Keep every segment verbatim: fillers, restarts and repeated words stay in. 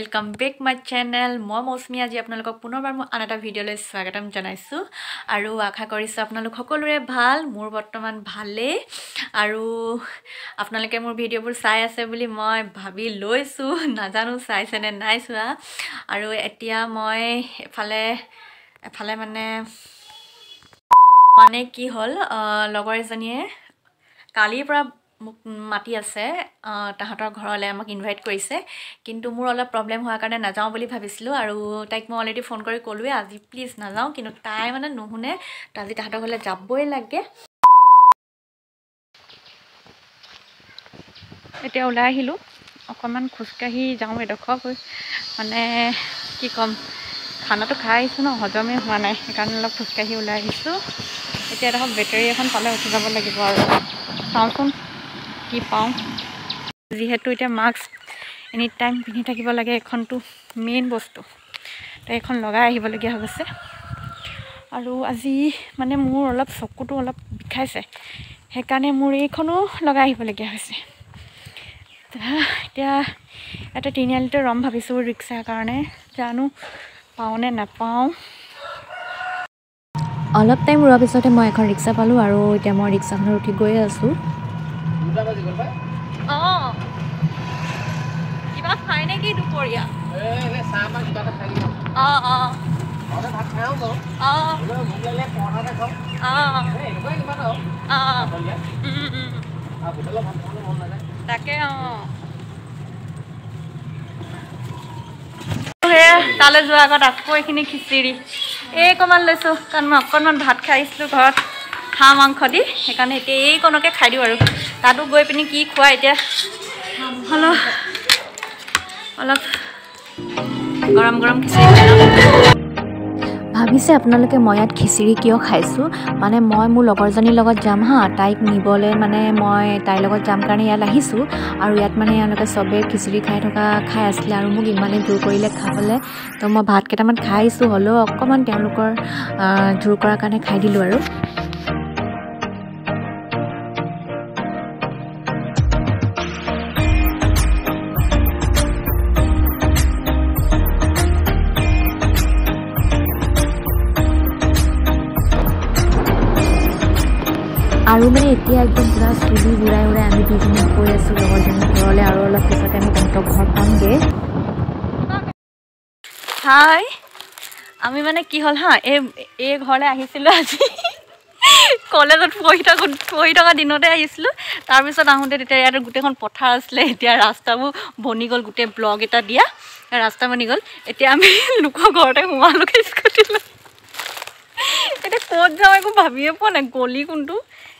welcome back my channel মই মৌসুমী আজি আপোনালোকক পুনৰবাৰ মই আন এটা ভিডিঅ'লৈ স্বাগতম জনাইছো আৰু আশা কৰিছো আপোনালোক সকলোৰে ভাল মোৰ বৰ্তমান ভালে আৰু আপোনালোকে মোৰ ভিডিঅ'বোৰ চাই আছে বুলি মই ভাবি লৈছো নাজানো চাইছে নে নাই চোৱা আৰু এতিয়া মই এফালে এফালে মানে মানে কি হল লগৰ এজনীয়ে কালিৰ পৰা মাটি আছে তাহাঁতৰ ঘৰলৈ আমাক ইনভাইট কৰিছে কিন্তু মোৰ অলপ প্ৰবলেম হোৱাৰ কাৰণে নাযাওঁ বুলি ভাবিছিলো আৰু তাইক মই অলৰেডি ফোন কৰি ক'লোৱে আজি প্লিজ নাযাওঁ কিন্তু তাই মানে নুহুনে আজি তাহাঁতৰ ঘৰলৈ যাবই লাগে এতিয়া ওলাই আহিলো অকমান খুচকাহি যাওঁ এডোখৰ মানে কি কম খানাটো খাই আহিছো ন হজমে হোৱা নাই সেইকাৰণে অলপ খুচকাহি ওলাই আহিছো এতিয়া এডোখৰ বেটাৰী এখন পালে উঠি যাব লাগিব আৰু চাওঁচোন কি পাওঁ যেহেতু এতিয়া মাস্ক এনি টাইম পিন্ধি থাকিব লাগে এখনটো মেইন বস্তু তো এখন লগাই আহিবলগীয়া হৈ গৈছে আৰু আজি মানে মোৰ অলপ চকুটো অলপ বিষাইছে সেইকাৰণে মোৰ এইখনো লগাই আহিবলগীয়া হৈছে এতিয়া এটা তিনিআলিতে ৰম ভাবিছোঁ ৰিক্সাৰ কাৰণে জানো পাওঁনে নাপাওঁ অলপ টাইম ৰোৱাৰ পিছতে মই এখন ৰিক্সা পালোঁ আৰু এতিয়া মই ৰিক্সাখনত উঠি গৈ আছোঁ অঁ কিবা খাই নে কি দুপৰীয়া অঁ অঁ তাকে অঁ তালৈ যোৱাৰ আগত আকৌ এইখিনি খিচিৰি এই অকণমান লৈছোঁ কাৰণ মই অকণমান ভাত খাই আহিছিলোঁ ঘৰত হাঁহ মাংস দি সেইকাৰণে এতিয়া এইকণকে খাই দিওঁ আৰু তাতো গৈ পিনি কি খোৱা এতিয়া অলপ অলপ গৰম গৰম খিচিৰি ভাবিছে আপোনালোকে মই ইয়াত খিচিৰি কিয় খাইছোঁ মানে মই মোৰ লগৰজনীৰ লগত যাম হা তাইক নিবলৈ মানে মই তাইৰ লগত যাম কাৰণে ইয়াত আহিছোঁ আৰু ইয়াত মানে এওঁলোকে চবেই খিচিৰি খাই থকা খাই আছিলে আৰু মোক ইমানেই জোৰ কৰিলে খাবলৈ তো মই ভাত কেইটামান খাই আহিছোঁ হ'লেও অকণমান তেওঁলোকৰ জোৰ কৰাৰ কাৰণে খাই দিলোঁ আৰু আৰু মানে এতিয়া একদম পুৰা চুলি উৰাই উৰাই আমি দুজনী গৈ আছোঁ লগৰজনীৰ ঘৰলৈ আৰু অলপ পিছতে আমি তাহাঁতৰ ঘৰ পামগৈ হাই আমি মানে কি হ'ল হা এই এই ঘৰলৈ আহিছিলোঁ আজি কলেজত পঢ়ি থাকোঁ পঢ়ি থকা দিনতে আহিছিলোঁ তাৰপিছত আহোঁতে তেতিয়া ইয়াত গোটেইখন পথাৰ আছিলে এতিয়া ৰাস্তাবোৰ বনি গ'ল গোটেই ব্লগ এটা দিয়া ৰাস্তা বনি গ'ল এতিয়া আমি লোকৰ ঘৰতে সোমালোগৈ স্কুটি লৈ এতিয়া ক'ত যাওঁ একো ভাবিয়ে পোৱা নাই গলি কোনটো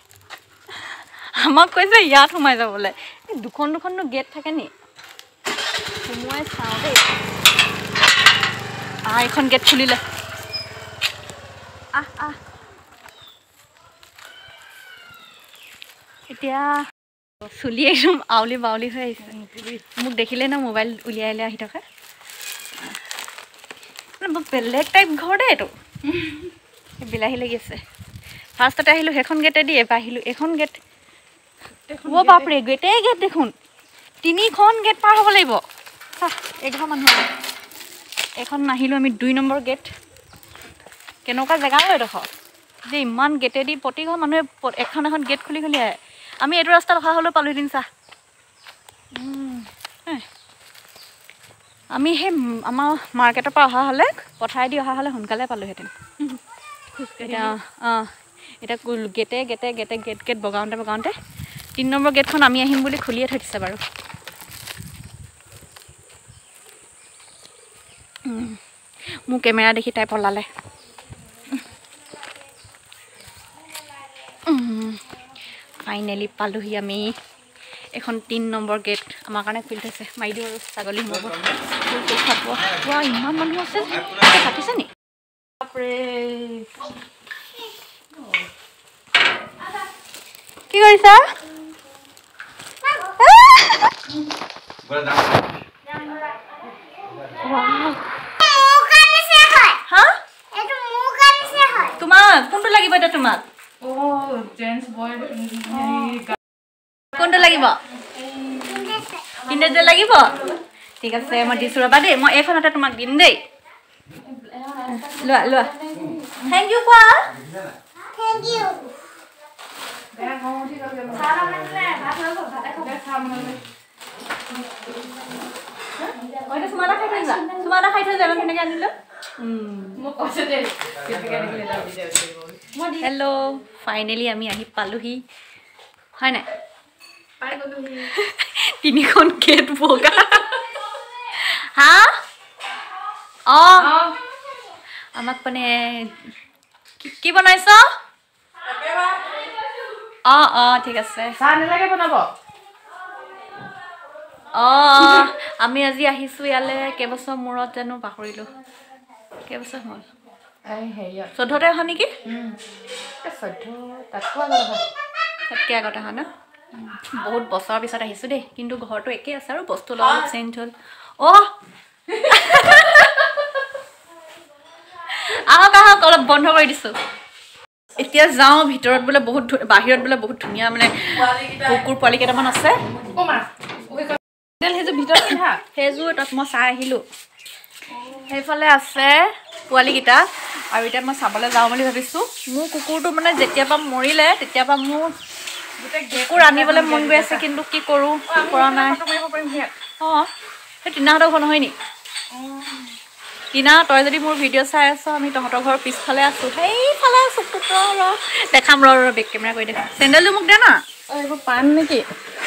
আমাক কৈছে ইয়াত সোমাই যাবলৈ দুখন দুখননো গেট থাকে নি সোমোৱাই চাওঁ দেই আহ এইখন গেট খুলিলে আহ আহ এতিয়া চুলি একদম আউলি বাউলি হৈ আহিছে মোক দেখিলে ন মোবাইল উলিয়াই উলিয়াই আহি থকা বেলেগ টাইপ ঘৰ দেই এইটো বিলাহী লাগি আছে ফাৰ্ষ্টতে আহিলোঁ সেইখন গেটেদি এবাৰ আহিলোঁ এইখন গেট অ' বাপৰে গেটেই গেট দেখোন তিনিখন গেট পাৰ হ'ব লাগিব চা এঘৰ মানুহ এইখন নাহিলোঁ আমি দুই নম্বৰ গেট কেনেকুৱা জেগা হয় এডোখৰ যে ইমান গেটেদি প্ৰতিঘৰ মানুহে এখন এখন গেট খুলি খুলি আহে আমি এইটো ৰাস্তাত অহা হ'লেও পালোঁহেঁতেন চা আমি সেই আমাৰ মাৰ্কেটৰ পৰা অহা হ'লে পথাৰেদি অহা হ'লে সোনকালে পালোঁহেঁতেন এতিয়া অঁ এতিয়া গেটে গেটে গেটে গেট গেট বগাওঁতে বগাওঁতে তিনি নম্বৰ গেটখন আমি আহিম বুলি খুলিয়ে থৈ দিছে বাৰু মোৰ কেমেৰা দেখি তাই পলালে ফাইনেলি পালোহি আমি এখন তিনি নম্বৰ গেট আমাৰ কাৰণে খুলি থৈছে মাৰি দিওঁ আৰু ছাগলী সোমাব খাব পোৱা ইমান মানুহ আছে কাটিছে নি বাপৰে কি কৰিছা তোমাক কোনটো লাগিব এতিয়া তোমাক কোনটো লাগিব কিনে যে লাগিব ঠিক আছে মই দিছোঁ ৰ'বা দেই মই এইখনতে তোমাক দিম দেই লোৱা লোৱা থেংক ইউ কোৱা থেংক ইউ তোমাৰা খাই থৈ যা তোমাৰা খাই থৈ যাবা কেনেকৈ আনিলোঁ হেল্ল' ফাইনেলি আমি আহি পালোহি হয় নাই তিনিখন গেট বগা হা অঁ আমাক মানে কি বনাইছ অঁ অঁ ঠিক আছে চাহ নালাগে বনাব অঁ আমি আজি আহিছোঁ ইয়ালৈ কেইবছৰ মূৰত জানো পাহৰিলোঁ কেইবছৰ হ'ল চৈধ্যতে অহা নেকি তাতকৈ আগত অহা ন বহুত বছৰৰ পিছত আহিছোঁ দেই কিন্তু ঘৰটো একেই আছে আৰু বস্তু অলপ চেঞ্জ হ'ল অঁ আহক আহক অলপ বন্ধ কৰি দিছোঁ এতিয়া যাওঁ ভিতৰত বোলে বহুত বাহিৰত বোলে বহুত ধুনীয়া মানে কুকুৰ পোৱালি কেইটামান আছে সেইযোৰ ভিতৰত পিন্ধা সেইযোৰ তাত মই চাই আহিলোঁ সেইফালে আছে পোৱালিকেইটা আৰু এতিয়া মই চাবলৈ যাওঁ বুলি ভাবিছোঁ মোৰ কুকুৰটো মানে যেতিয়াৰ পৰা মৰিলে তেতিয়াৰ পৰা মোৰ কুকুৰ আনিবলৈ মন গৈ আছে কিন্তু কি কৰোঁ কৰা নাই অঁ সেই টিনাহঁতৰ ঘৰ নহয় নি টিনা তই যদি মোৰ ভিডিঅ' চাই আছ আমি তহঁতৰ ঘৰৰ পিছফালে আছোঁ সেইফালে আছোঁ ৰ দেখাম ৰ ৰ বেক কেমেৰা কৰি দেখাম চেণ্ডেলটো মোক দে না এইবোৰ পাণ নেকি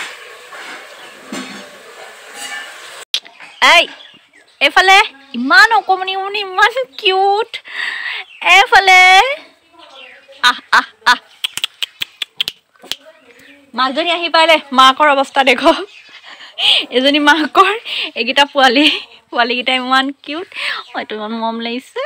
এই এইফালে ইমান অকণমানি অকণমানি ইমান কিউট এইফালে আহ আহ আহ মাকজনী আহি পাইলে মাকৰ অৱস্থা দেখ এজনী মাকৰ এইকেইটা পোৱালি পোৱালিকেইটা ইমান কিউট হয়তো ইমান মৰম লাগিছে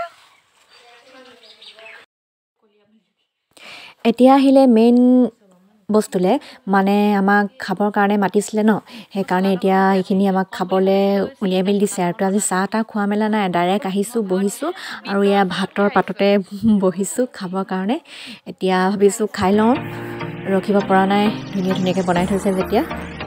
এতিয়া আহিলে মেইন বস্তুলে মানে আমাক খাবৰ কাৰণে মাতিছিলে ন সেইকাৰণে এতিয়া এইখিনি আমাক খাবলৈ উলিয়াই মেলি দিছে আৰু তো আজি চাহ তাহ খোৱা মেলা নাই ডাইৰেক্ট আহিছোঁ বহিছোঁ আৰু এয়া ভাতৰ পাততে বহিছোঁ খাবৰ কাৰণে এতিয়া ভাবিছোঁ খাই লওঁ ৰখিব পৰা নাই ধুনীয়া ধুনীয়াকৈ বনাই থৈছে যেতিয়া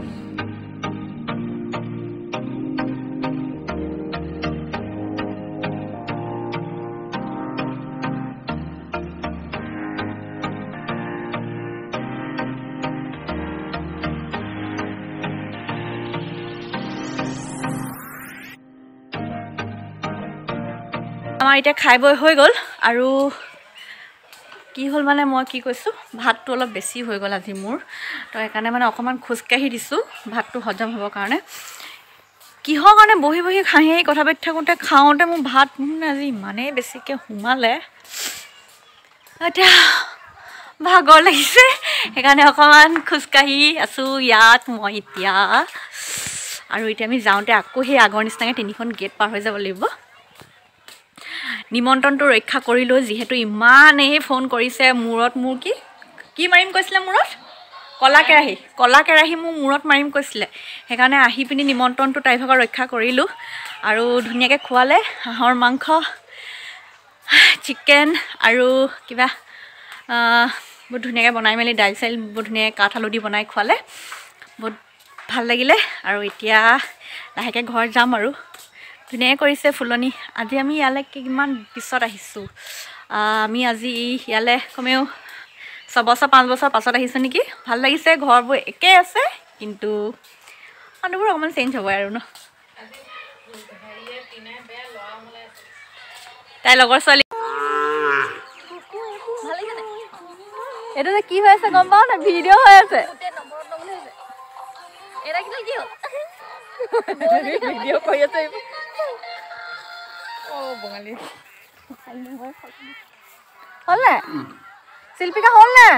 আমাৰ এতিয়া খাই বৈ হৈ গ'ল আৰু কি হ'ল মানে মই কি কৈছোঁ ভাতটো অলপ বেছি হৈ গ'ল আজি মোৰ তো সেইকাৰণে মানে অকণমান খোজকাঢ়ি দিছোঁ ভাতটো হজম হ'বৰ কাৰণে কিহৰ কাৰণে বহি বহি খাহি কথা পাতি থাকোঁতে খাওঁতে মোৰ ভাত মানে আজি ইমানেই বেছিকৈ সোমালে এতিয়া ভাগৰ লাগিছে সেইকাৰণে অকণমান খোজকাঢ়ি আছোঁ ইয়াত মই এতিয়া আৰু এতিয়া আমি যাওঁতে আকৌ সেই আগৰ নিচিনাকৈ তিনিখন গেট পাৰ হৈ যাব লাগিব নিমন্ত্ৰণটো ৰক্ষা কৰিলোঁ যিহেতু ইমানেই ফোন কৰিছে মূৰত মোৰ কি কি মাৰিম কৈছিলে মূৰত কলা কেৰাহী কলা কেৰাহী মোৰ মূৰত মাৰিম কৈছিলে সেইকাৰণে আহি পিনি নিমন্ত্ৰণটো তাইৰ ভাগৰ ৰক্ষা কৰিলোঁ আৰু ধুনীয়াকৈ খোৱালে হাঁহৰ মাংস চিকেন আৰু কিবা বহুত ধুনীয়াকৈ বনাই মেলি দাইল চাইল বহুত ধুনীয়াকৈ কাঠ আলু দি বনাই খোৱালে বহুত ভাল লাগিলে আৰু এতিয়া লাহেকৈ ঘৰত যাম আৰু ধুনীয়াকৈ কৰিছে ফুলনি আজি আমি ইয়ালৈ কিমান পিছত আহিছোঁ আমি আজি ইয়ালৈ কমেও ছবছৰ পাঁচ বছৰ পাছত আহিছোঁ নেকি ভাল লাগিছে ঘৰবোৰ একেই আছে কিন্তু মানুহবোৰ অকণমান চেঞ্জ হ'ব আৰু ন তাইৰ লগৰ ছোৱালী এইটো যে কি হৈ আছে গম পাওঁ নাই ভিডিঅ' হৈ আছে ভিডিঅ' কৰি আছে বঙালী হ'ল নাই শিল্পিকা হ'ল নাই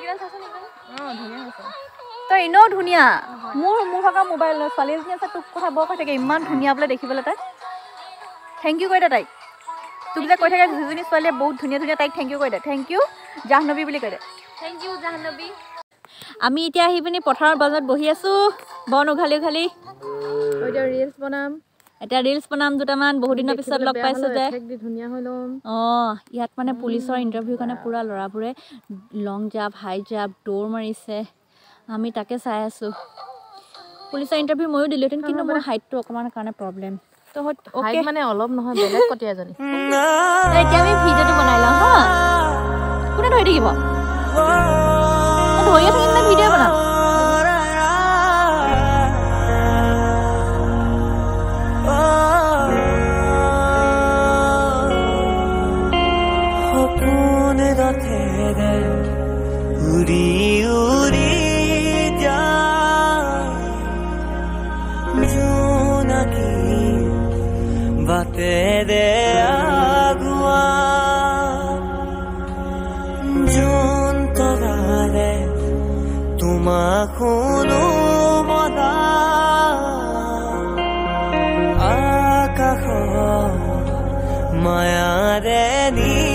তই এনেও ধুনীয়া মোৰ মোৰ থকা মোবাইল ছোৱালী এজনী আছে তোক কথা বৰ কৈ থাকে ইমান ধুনীয়া বোলে দেখিবলৈ তাই থেংক ইউ কৈ দে তাইক তোক যে কৈ থাকে যিজনী ছোৱালীয়ে বহুত ধুনীয়া ধুনীয়া তাইক থেংক ইউ কৈ দে থেংক ইউ জাহ্নবী বুলি কৈ দে থেংক ইউ জাহ্নবী আমি এতিয়া আহি পিনি পথাৰৰ বাজত বহি আছোঁ বন উঘালি উঘালি এতিয়া ৰিলছ বনাম এতিয়া ৰিলছ বনাম দুটামান বহুত দিনৰ পিছত লগ পাইছোঁ যে ধুনীয়া হৈ ল'ম অঁ ইয়াত মানে পুলিচৰ ইণ্টাৰভিউ কাৰণে পূৰা ল'ৰাবোৰে লং জাম্প হাই জাম্প দৌৰ মাৰিছে আমি তাকে চাই আছোঁ পুলিচৰ ইণ্টাৰভিউ ময়ো দিলোহেঁতেন কিন্তু মোৰ হাইটটো অকণমান কাৰণে প্ৰব্লেম তো হাইট মানে অলপ নহয় বেলেগ কটীয়া এজনী এতিয়া আমি ভিডিঅ'টো বনাই লওঁ হা কোনে ধৰি থাকিব ধৰিয়ে থাকিম নে ভিডিঅ' বনাম উৰি উৰি যায় জোনাকী বাটেৰে আগুৱা যোন তৰাৰে তোমাক শুনো মনা আকাশৰ মায়াৰে নি